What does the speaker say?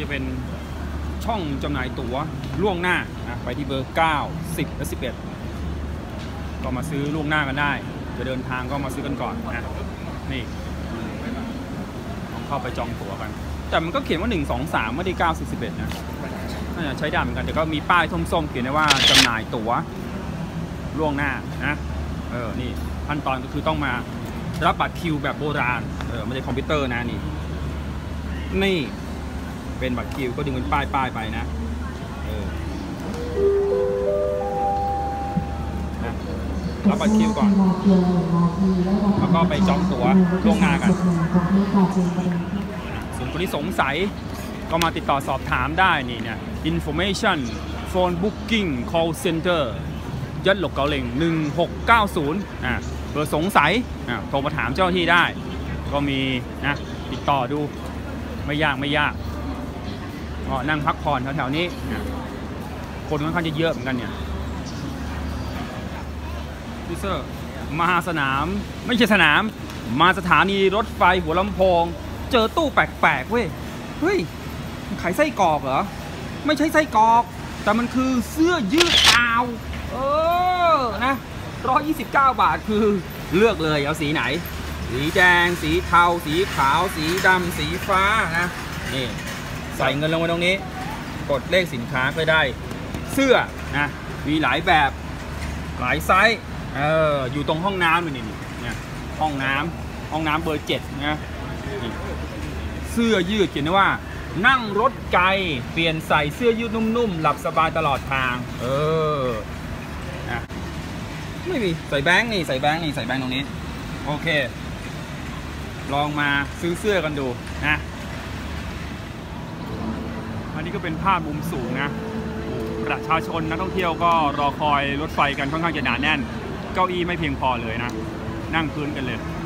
เป็นช่องจำหน่ายตั๋วล่วงหน้านะไปที่เบอร์9 10และ11ก็มาซื้อล่วงหน้ากันได้จะเดินทางก็มาซื้อกันก่อนนะนี่เข้าไปจองตั๋วกันแต่มันก็เขียนว่า1 2 3ไม่ได้9 10 11นะน่าจะใช้ได้เหมือนกันแต่ก็มีป้ายส้มๆเขียนไว้ว่าจำหน่ายตั๋วล่วงหน้านะนี่ขั้นตอนก็คือต้องมารับบัตรคิวแบบโบราณไม่ใช่คอมพิวเตอร์นะนี่เป็นบัตรคิวก็ดึงเป็นป้ายไปนะรับบัตรคิวก่อนแล้วก็ไปจองตั๋วล่วงหน้ากันส่วนคนที่สงสัยก็มาติดต่อสอบถามได้นี่เนี่ย information phone booking call center ยัดหลกเกาเหล่ง1690เบอร์สงสัยโทรมาถามเจ้าหน้าที่ได้ก็มีนะติดต่อดูไม่ยากก็นั่งพักผ่อนแถวๆนี้คนค่อนข้างจะเยอะเหมือนกันเนี่ยพิเซอร์มาสนามไม่ใช่สนามมาสถานีรถไฟหัวลำโพงเจอตู้แปลกๆเว้ยเฮ้ยขายไส้กรอกเหรอไม่ใช่ไส้กรอกแต่มันคือเสื้อยืดยาวนะ129 บาทคือเลือกเลยเอาสีไหนสีแดงสีเทาสีขาวสีดำสีฟ้านะนี่ใส่เงินลงไปตรงนี้กดเลขสินค้าก็ได้เสื้อนะมีหลายแบบหลายไซส์อยู่ตรงห้องน้ำนี่เนี่ยห้องน้ำเบอร์7นะเสื้อยืดเขียนว่านั่งรถไกลเปลี่ยนใส่เสื้อยืดนุ่มๆหลับสบายตลอดทางนะไม่มีใส่แบงค์นี่ใส่แบงค์ตรงนี้โอเคลองมาซื้อเสื้อกันดูนะอันนี้ก็เป็นภาพมุมสูงนะประชาชนนักท่องเที่ยวก็รอคอยรถไฟกันค่อนข้างจะหนาแน่นเก้าอี้ไม่เพียงพอเลยนะนั่งพื้นกันเลย